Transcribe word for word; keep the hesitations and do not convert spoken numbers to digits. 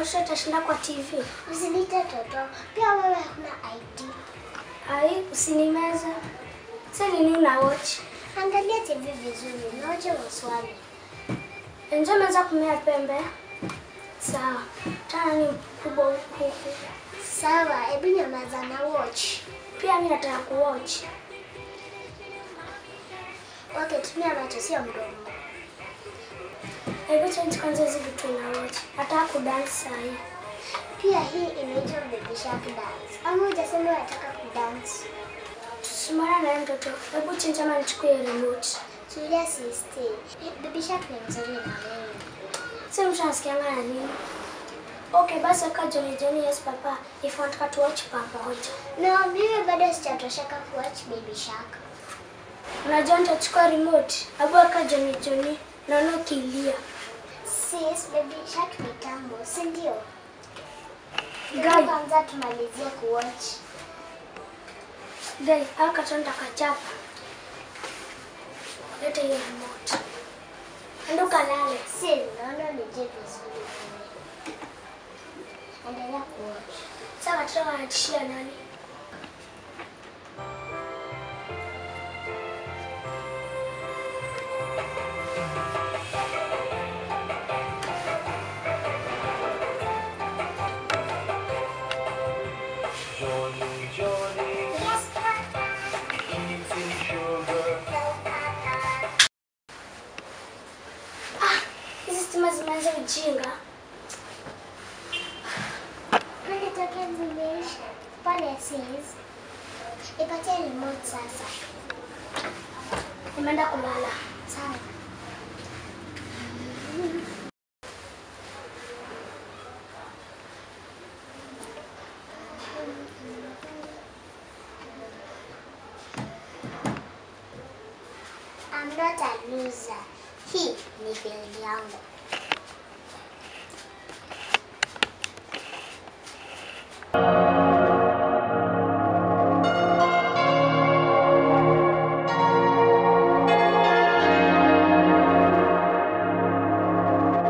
Watoto watashinda kwa T V. Usinite toto. Pia wewe huna I D. Ai, usinimeza. Sasa nini una watch? Angalia T V vizuri, naoje maswali. Enjo meza kumea pembe. Sawa. Tana ni mkubwa huku. Sawa, hebu nyamaza na watch. Pia mimi nataka kuwatch. Okay, tumia macho sio mdomo. Hebu change kwanza hizi vitu na watch. Nataka kudance saa hii. Pia hii inaitwa Baby Shark dance. Ama hujasema unataka kudance? Simama na mtoto. Hebu change ama nichukue remote. Tulia sister. Baby Shark ni mzuri na wewe. Sasa mtu anasikianga na nini? Okay, basi weka Johnny Johnny yes papa. If you want to watch pamoja. No, mimi bado sijatosheka kuwatch Baby Shark. Unajua nitachukua remote. Hebu weka Johnny Johnny. Naona ukilia. Sis, Baby Shark ni tamu, si ndio? Guy, Kwanza tumalizie kuwatch. guy, haka tonda kachapa. Leta hiyo remote. Ndo kalale. Si, naona nije vizuri. Endelea kuwatch. Sasa watoto wanatishia nani? Johnny, Johnny, Yes, Papa. eating sugar. No, Papa. Ah, hizi stima zimeanza ujinga. Kwani toke zimeisha. Pale sis. Ipatie remote sasa. Nimeenda kulala. Sawa. I'm not a loser. Hii ni field yangu.